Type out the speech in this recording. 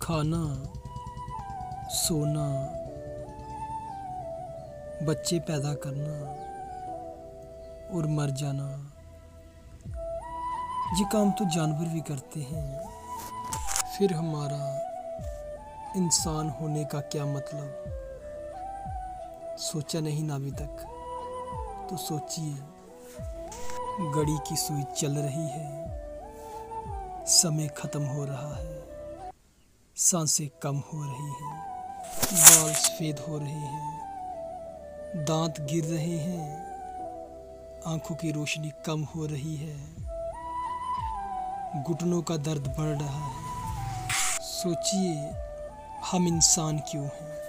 खाना, सोना, बच्चे पैदा करना और मर जाना, ये काम तो जानवर भी करते हैं। फिर हमारा इंसान होने का क्या मतलब? सोचा नहीं ना अभी तक? तो सोचिए। घड़ी की सुई चल रही है, समय खत्म हो रहा है, सांसें कम हो रही हैं, बाल सफेद हो रहे हैं, दांत गिर रहे हैं, आंखों की रोशनी कम हो रही है, घुटनों का दर्द बढ़ रहा है। सोचिए, हम इंसान क्यों हैं?